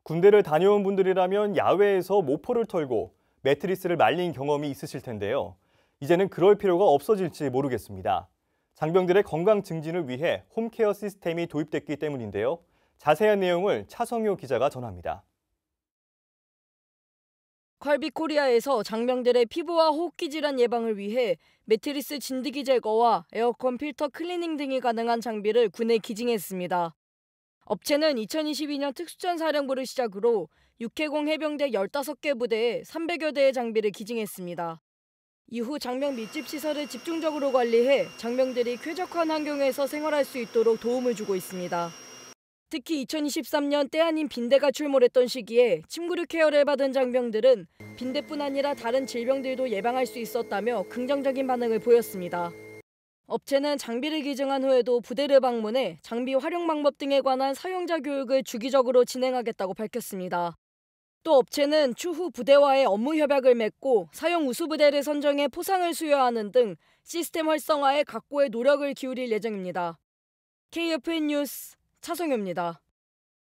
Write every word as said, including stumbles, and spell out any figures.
군대를 다녀온 분들이라면 야외에서 모포를 털고 매트리스를 말린 경험이 있으실 텐데요. 이제는 그럴 필요가 없어질지 모르겠습니다. 장병들의 건강 증진을 위해 홈케어 시스템이 도입됐기 때문인데요. 자세한 내용을 차성효 기자가 전합니다. 컬비코리아에서 장병들의 피부와 호흡기 질환 예방을 위해 매트리스 진드기 제거와 에어컨 필터 클리닝 등이 가능한 장비를 군에 기증했습니다. 업체는 이천이십이 년 특수전 사령부를 시작으로 육해공 해병대 열다섯 개 부대에 삼백여 대의 장비를 기증했습니다. 이후 장병 밀집 시설을 집중적으로 관리해 장병들이 쾌적한 환경에서 생활할 수 있도록 도움을 주고 있습니다. 특히 이천이십삼 년 때 아닌 빈대가 출몰했던 시기에 침구류 케어를 받은 장병들은 빈대뿐 아니라 다른 질병들도 예방할 수 있었다며 긍정적인 반응을 보였습니다. 업체는 장비를 기증한 후에도 부대를 방문해 장비 활용 방법 등에 관한 사용자 교육을 주기적으로 진행하겠다고 밝혔습니다. 또 업체는 추후 부대와의 업무 협약을 맺고 사용 우수 부대를 선정해 포상을 수여하는 등 시스템 활성화에 각고의 노력을 기울일 예정입니다. 케이에프엔 뉴스 차성효입니다.